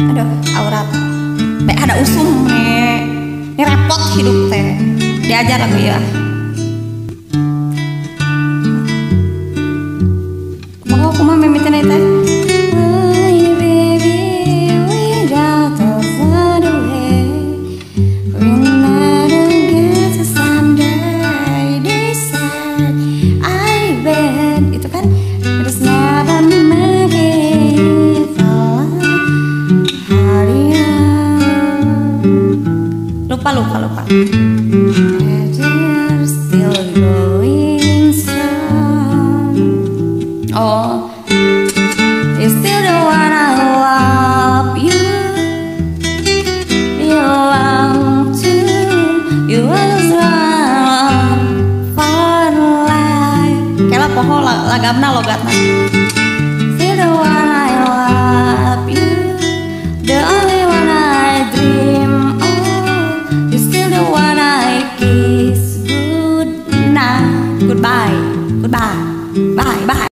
Aduh, aurat. Baik ada usum nih repot hidup teh. Diajar lagu ya. Mau aku mah memitin teh. Itu kan harus never make it lupa still going strong. Oh, you still the one I love. You belong to. You was one for life. Kela poho lagamna logatna. Still the one I love. You the only one I dream. What I kiss good night, goodbye, bye, bye.